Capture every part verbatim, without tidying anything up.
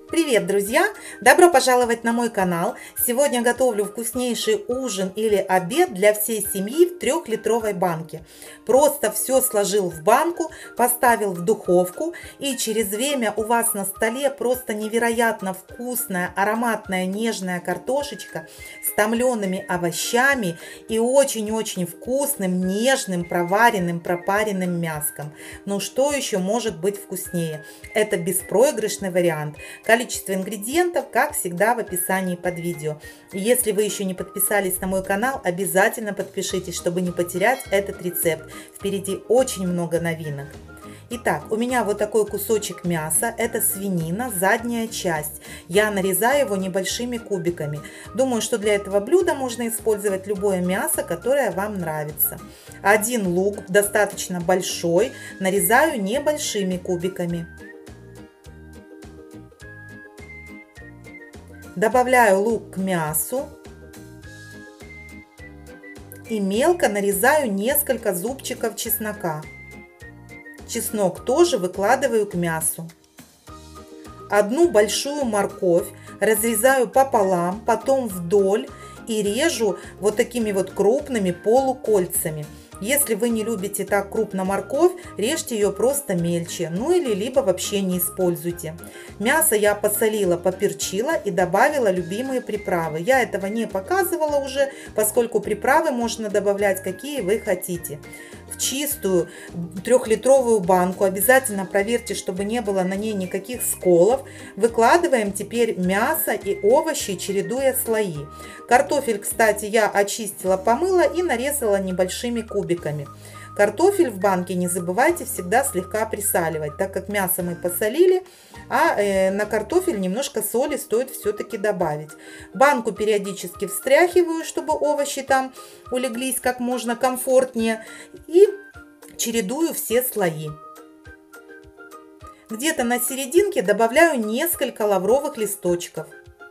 Привет, друзья! Добро пожаловать на мой канал! Сегодня готовлю вкуснейший ужин или обед для всей семьи в трехлитровой банке. Просто все сложил в банку, поставил в духовку, и через время у вас на столе просто невероятно вкусная, ароматная, нежная картошечка с томлеными овощами и очень-очень вкусным, нежным, проваренным, пропаренным мяском. Ну что еще может быть вкуснее? Это беспроигрышный вариант. Количество ингредиентов, как всегда, в описании под видео. И если вы еще не подписались на мой канал, обязательно подпишитесь, чтобы не потерять этот рецепт. Впереди очень много новинок. Итак, у меня вот такой кусочек мяса, это свинина, задняя часть. Я нарезаю его небольшими кубиками. Думаю, что для этого блюда можно использовать любое мясо, которое вам нравится. Один лук, достаточно большой, нарезаю небольшими кубиками. Добавляю лук к мясу и мелко нарезаю несколько зубчиков чеснока. Чеснок тоже выкладываю к мясу. Одну большую морковь разрезаю пополам, потом вдоль и режу вот такими вот крупными полукольцами. Если вы не любите так крупно морковь, режьте ее просто мельче, ну или либо вообще не используйте. Мясо я посолила, поперчила и добавила любимые приправы. Я этого не показывала уже, поскольку приправы можно добавлять какие вы хотите. В чистую трехлитровую банку обязательно проверьте, чтобы не было на ней никаких сколов. Выкладываем теперь мясо и овощи, чередуя слои. Картофель, кстати, я очистила, помыла и нарезала небольшими кубиками. Картофель в банке не забывайте всегда слегка присаливать, так как мясо мы посолили, а э, на картофель немножко соли стоит все-таки добавить. Банку периодически встряхиваю, чтобы овощи там улеглись как можно комфортнее, и чередую все слои. Где-то на серединке добавляю несколько лавровых листочков.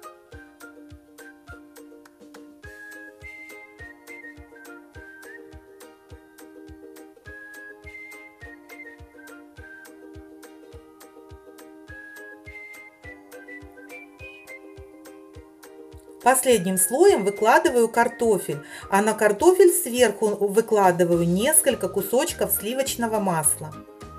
Последним слоем выкладываю картофель, а на картофель сверху выкладываю несколько кусочков сливочного масла.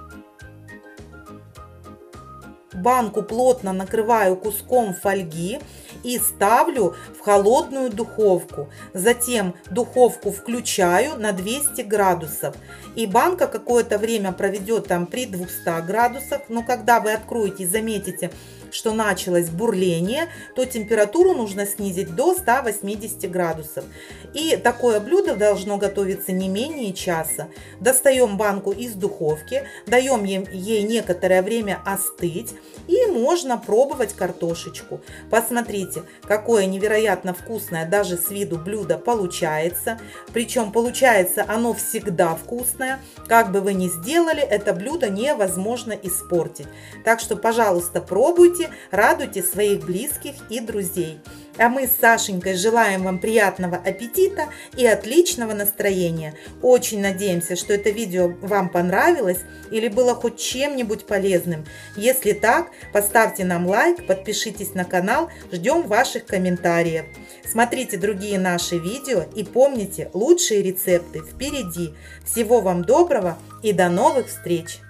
Банку плотно накрываю куском фольги и ставлю в холодную духовку. Затем духовку включаю на двести градусов. И банка какое-то время проведет там при двухстах градусах. Но когда вы откроете и заметите, что началось бурление, то температуру нужно снизить до ста восьмидесяти градусов. И такое блюдо должно готовиться не менее часа. Достаем банку из духовки, даем ей некоторое время остыть, и можно пробовать картошечку. Посмотрите, какое невероятно вкусное даже с виду блюдо получается. Причем получается оно всегда вкусное. Как бы вы ни сделали, это блюдо невозможно испортить. Так что, пожалуйста, пробуйте. Радуйте своих близких и друзей. А мы с Сашенькой желаем вам приятного аппетита и отличного настроения. Очень надеемся, что это видео вам понравилось или было хоть чем-нибудь полезным. Если так, поставьте нам лайк, подпишитесь на канал, ждем ваших комментариев. Смотрите другие наши видео и помните, лучшие рецепты впереди. Всего вам доброго и до новых встреч!